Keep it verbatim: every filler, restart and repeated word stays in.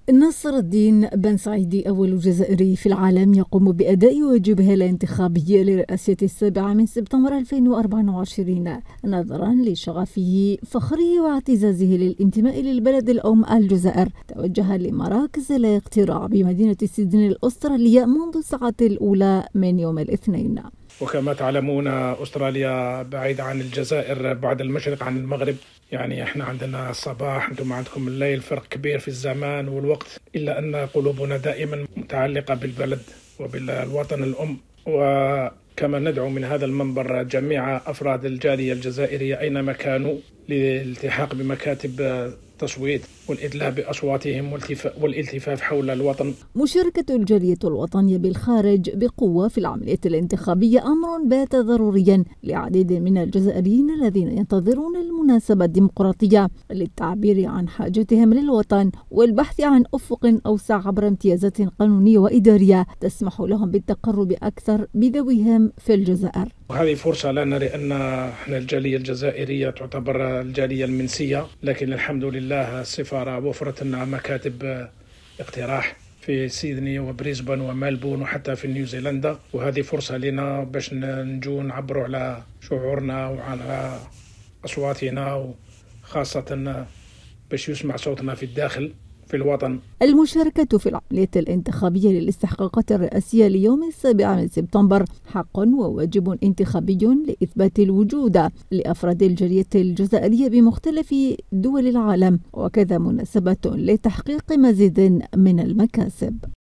نصر الدين بن سعيدي أول جزائري في العالم يقوم بأداء واجبه الانتخابي لرئاسة السابع من سبتمبر ألفين وأربعة وعشرين نظرا لشغفه فخره واعتزازه للانتماء للبلد الأم الجزائر. توجه لمراكز الاقتراع بمدينة سيدني الأسترالية منذ الساعة الأولى من يوم الاثنين. وكما تعلمون أستراليا بعيدة عن الجزائر، بعد المشرق عن المغرب، يعني احنا عندنا الصباح، انتم عندكم الليل، فرق كبير في الزمان والوقت، إلا أن قلوبنا دائما متعلقة بالبلد وبالوطن الأم. وكما ندعو من هذا المنبر جميع أفراد الجالية الجزائرية أينما كانوا للالتحاق بمكاتب تصويت والإدلاء بأصواتهم والالتفاف حول الوطن. مشاركة الجالية الوطنية بالخارج بقوة في العملية الانتخابية أمر بات ضروريا لعديد من الجزائريين الذين ينتظرون المناسبة الديمقراطية للتعبير عن حاجتهم للوطن والبحث عن أفق أوسع عبر امتيازات قانونية وإدارية تسمح لهم بالتقرب أكثر بذويهم في الجزائر. وهذه فرصة لنا، لأن احنا الجالية الجزائرية تعتبر الجالية المنسية، لكن الحمد لله السفارة وفرت لنا مكاتب اقتراح في سيدني وبريسبن وملبون وحتى في نيوزيلندا، وهذه فرصة لنا باش نجو نعبروا على شعورنا وعلى أصواتنا، وخاصة باش يسمع صوتنا في الداخل في الوطن. المشاركة في العملية الانتخابية للاستحقاقات الرئاسية ليوم السابع من سبتمبر حق وواجب انتخابي لإثبات الوجود لأفراد الجالية الجزائرية بمختلف دول العالم، وكذا مناسبة لتحقيق مزيد من المكاسب.